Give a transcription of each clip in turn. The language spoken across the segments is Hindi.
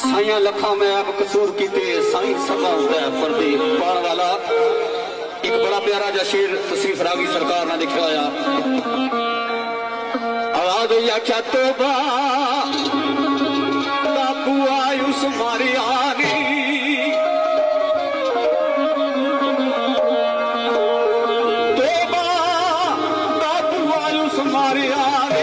साइया लखा में आप कसूर कीते साई सभा होता है पर्दे पाण वाला। एक बड़ा प्यारा जा शेर तसरीफ रागी सरकार ने लिखवाया। आवाज या क्या तोबा बापू आयुष मारी आनी तोबा बापू आयुष मारी आनी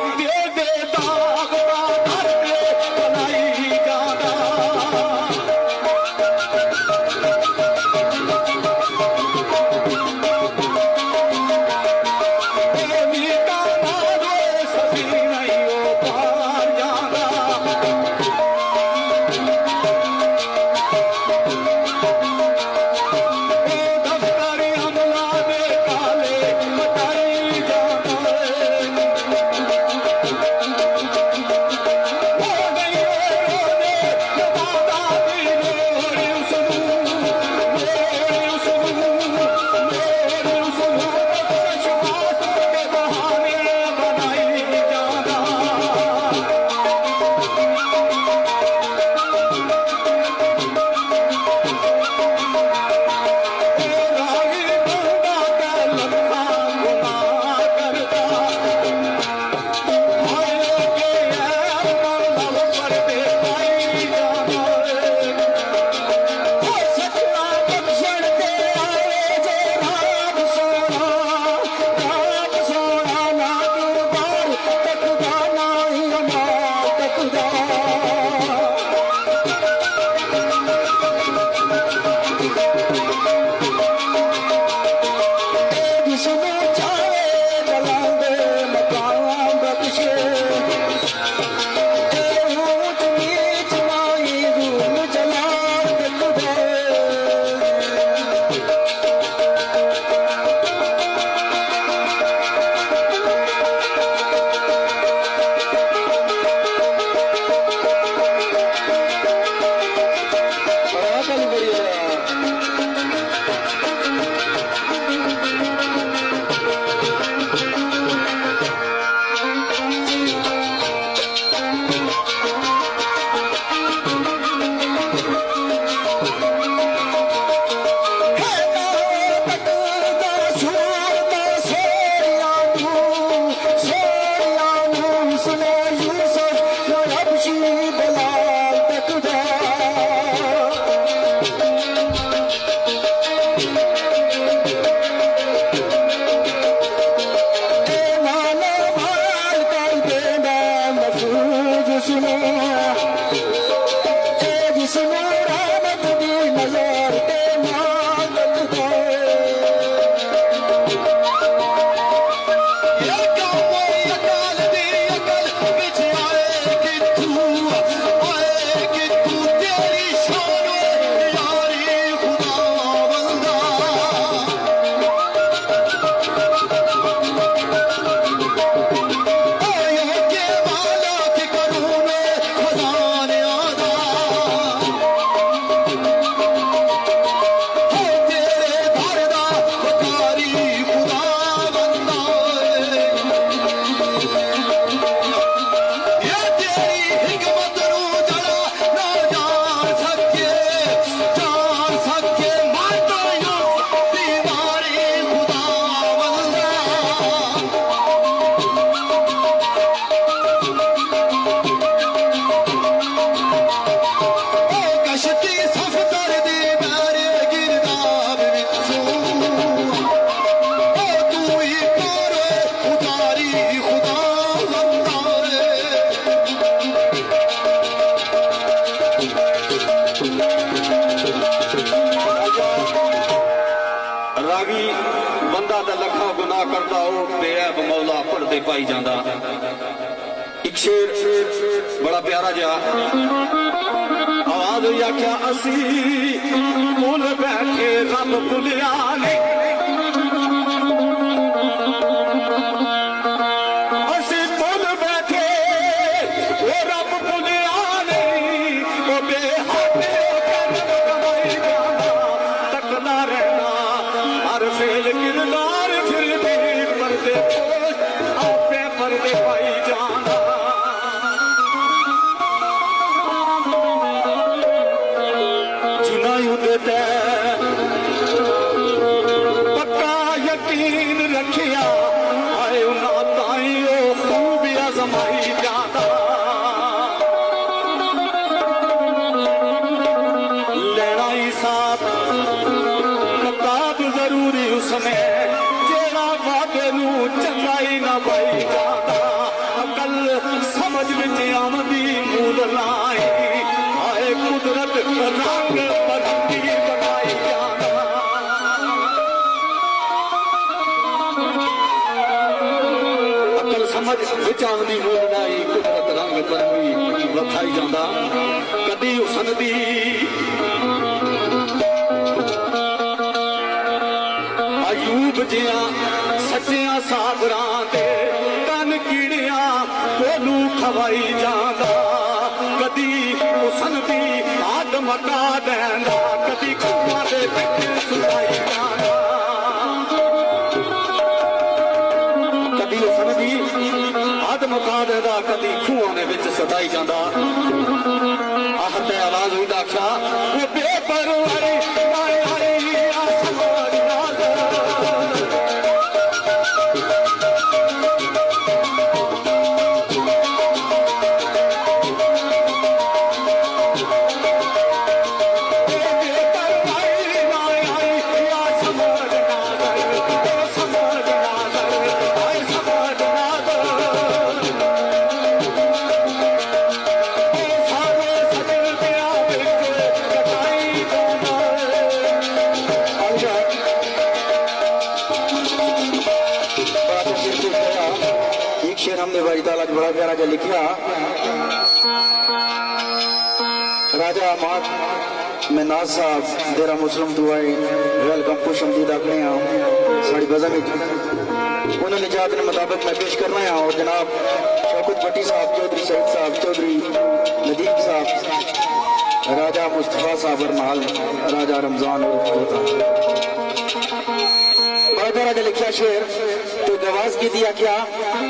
पाई जाता। एक शेर बड़ा प्यारा जा आवाज या क्या असी भूल बैठे रब भुलिया नहीं असी भूल बैठे वो रब भुलिया नहीं वो बेहाते कमाई जाना तकदा रहना हर फेल किरदार फिर भी पर्दे आपे पर्दे पाई जाना रंग बरंगी बनाई जाना। अकल समझ विच आउंदी बोलनाई कुदरत रंग बरंगी वखाई जांदा। कदी हुसन दी अयूब जिया सच्चिया साबरां दे तन कीड़िया कोलू खवाई जांदा। कदी हुसन दी आग मका देंदा, कदी खुआ दे विच सुनाई जांदा। कदी हुसन दी आग मका देंदा, कदी खुआ दे विच सताई जांदा। आहत आवाज हुई आख्या वो बेपरवाही आए आए आसमान नाज़र। हमने भाई ताला बड़ा प्यारा जो लिखा राजा मात में नाज साहब तेरा मुस्लिम दुआई वेलकम खुश हमदीद आखने साड़ी बजा में उन्होंने जात के मुताबिक मैं पेश करना है। और जनाब शौकत भट्टी साहब, चौधरी सईद साहब, चौधरी नदीम साहब, राजा मुस्तफा साहब अरमाल, राजा रमजान और बड़ा प्यारा जो लिखा शेर तो गवाज की दिया क्या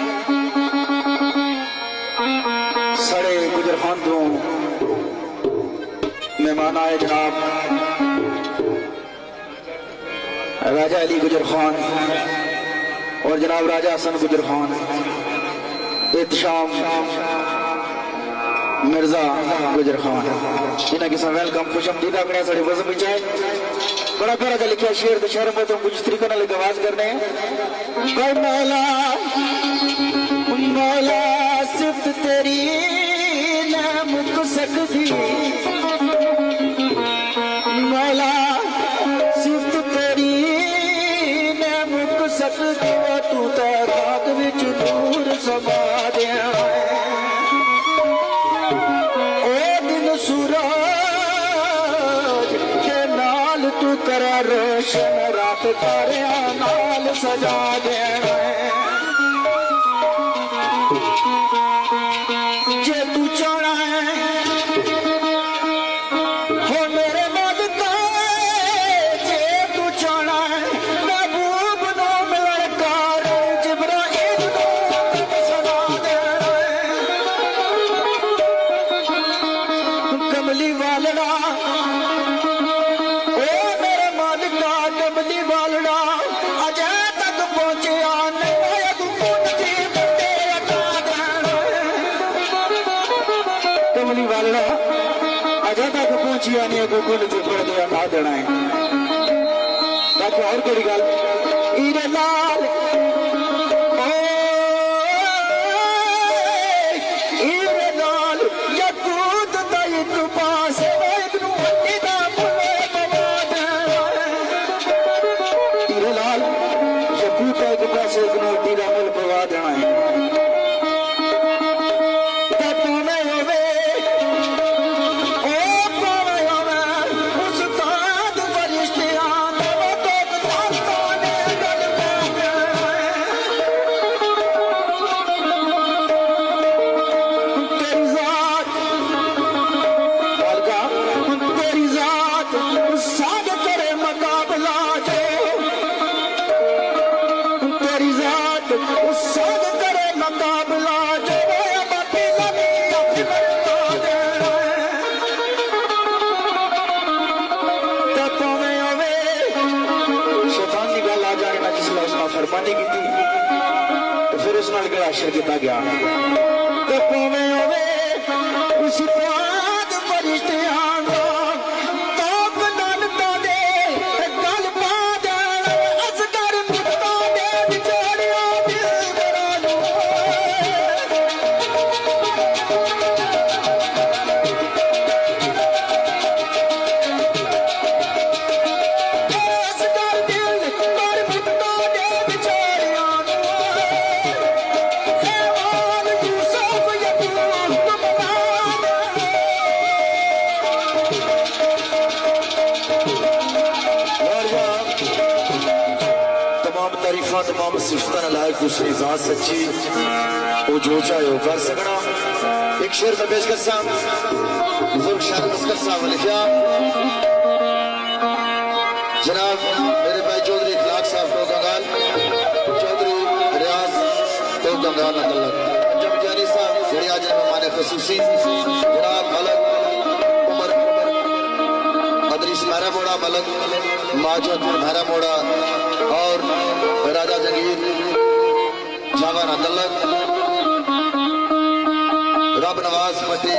सड़े गुजर खान दो मेहमान आए जनाब राजा अली गुजर खान और जनाब राजा हसन गुजर खान, एहतशाम मिर्जा गुजर खान, जिन्हें किसान वेलकम खुश हमदीद आखने साढ़े वजन बिछाए। बड़ा प्यारा लिखा शेर तो शहर में तो कुछ तरीके नाल गवाज करने मौला मौला सिफ्त तेरी न मुक सकती, मौला सिफ्त तेरी न मुक सकती, तू तो रात विच नूर समा दे ओ दिन सूरज के नाल तू करा रोशन, रात तारिया नाल सजा दे। जे तू चाहना है हो मेरे मदद, जे तू चाहना है महबूब नो मिलकार जिब्राइल नो सदा देना। कमली वालड़ा ओ मेरे मालिका, कमली वालड़ा अजय तक पहुंचे आने वाला अजय तक पहुंची आने को गुण से पढ़ दिया खा देना है ताकि और कोई गल इरे लाल इरे लाल यकूत दा एक पास इबनु हदीदा मुले मवाद इरे लाल यकूत दा एक पास इबनु हदीदा मुले मवाद है। फरमानी की थी तो फिर उस नाल गड़ा अशर किया गया तो पवे होवे उस बाद फरिश्ते आंदा तो कदन तो दे गल पा देना असगर मुक्ता दे बिछोड़ियो दिल बरानो खात्मा में सिफतन लायक दूसरी जात सच्ची वो जो चाहे वो कर सकना। एक शेर में पेश कर साहब बुजुर्ग शायर मुस्कर साहब लिखा जनाब मेरे भाई चौधरी इखलाक साहब को गंगाल चौधरी रियाज तो गंगाल अल्लाह जब जानी साहब जड़िया जनाब हमारे खसूसी जनाब मलक उमर अदरीस मेरा मोड़ा मलक माजूद मेरा मोड़ा और राजा जंगीर जावान अदलत रब नवाज मटी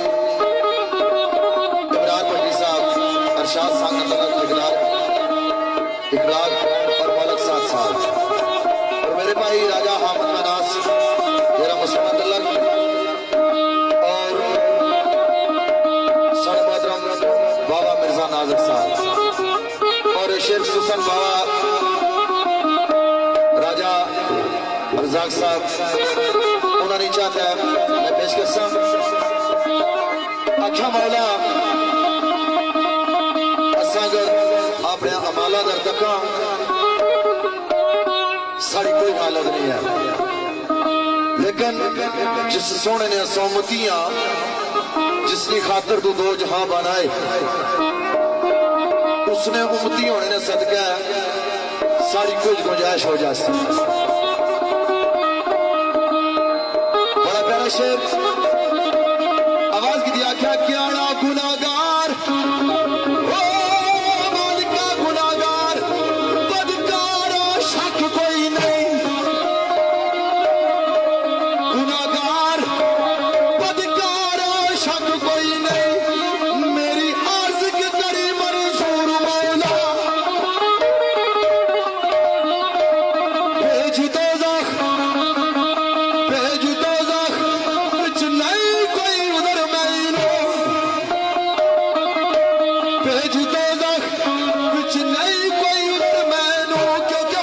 इमरान मटी साहब अरशाद सांग अदलत इकरार और मलक साथ साहब और मेरे भाई राजा हामिद मनास मेरा मुस्लिम अदलत और सर मोहतरम बाबा मिर्जा नाजर साहब और शेख सुसन बाबा राजा रजाक साहब उन्होंने चाहता है मैं पेश कर अच्छा मौला असागर अपने अमाला दर तका सारी कोई हालत नहीं है लेकिन जिस सोने ने सोमतियां जिसकी खातर तू दो जहां बनाए उसने उम्मती होने ने सदका सारी कुछ गुंजाइश हो जाती। बड़ा प्यारा शेर आवाज की दिया क्या क्या गुनागार मालिका गुनागार बदकार शक कोई नहीं गुनागार बदकार शक कोई नहीं मेरी आर्ज की करी मंजूर मौला भेज दो जख कुछ नहीं कोई उधर मैनो भेज दो जख कुछ नहीं कोई उधर मैनो क्योंकि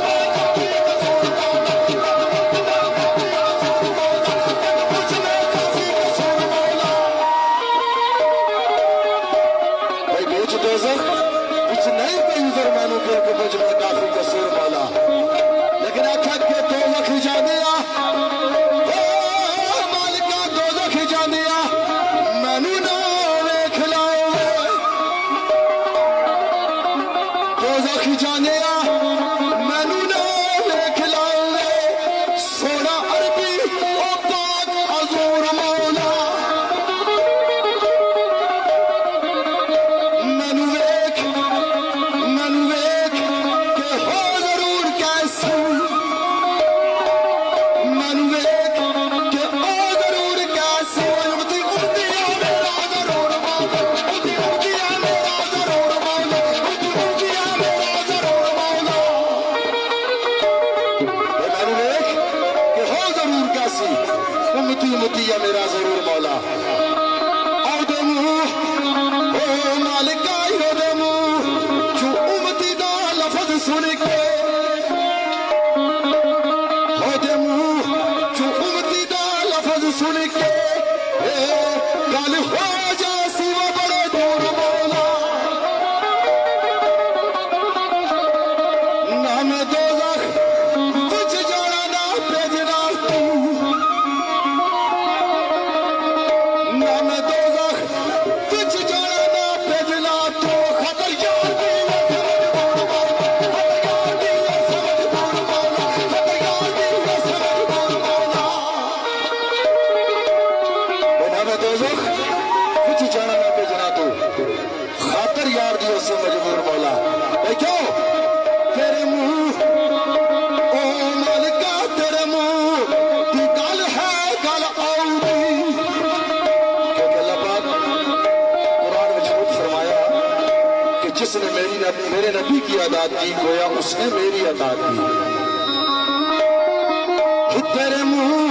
भाई भेज दो जख कुछ नहीं कोई उधर मैनो क्योंकि मुझ में काफी कसूर मौला लेकिन आखा के दो लख जाने मालिका दो लख जाने मैनू ना वेख लाओ दो लख जाने मैनू ना वेख लाओ सोना अरबी ओ पाक हजूर मौला मैनू वेख के हो जरूर कैसे मैनू वेख के ओ जरूर कैसे उमती मेरा जरूर मौला उमती मेरा जरूर मौला उमती मेरा जरूर मौला मैनू वेख के हो जरूर कैसे उमती मेरा जरूर मौला और दे मुंह ओ मालिका यो दे मुंह जो उमती दा लफ्ज सुन के हो दे मुंह जो उमती दा लफ्ज सुन के गल हो जासी वो बड़े दूर मौला ना मैं दोज़ख कुछ जाना ना भेजना तू ना मैं दोज़ख कुछ जाना ना भेजना तू खतर यार दी समझ बोल मौला खतर यार दी समझ बोल मौला ना मैं दोज़ख कुछ जाना ना भेजना तू खातर यार दी समझ बोल मौला भाई क्यों तेरे मुंह ओ मालिका तेरे मुंह की गल है गल आऊगी क्योंकि अल्लाह पाक कुरान में खुद फरमाया कि जिसने मेरे नबी की अदात की गोया उसने मेरी अदात की तेरे मुंह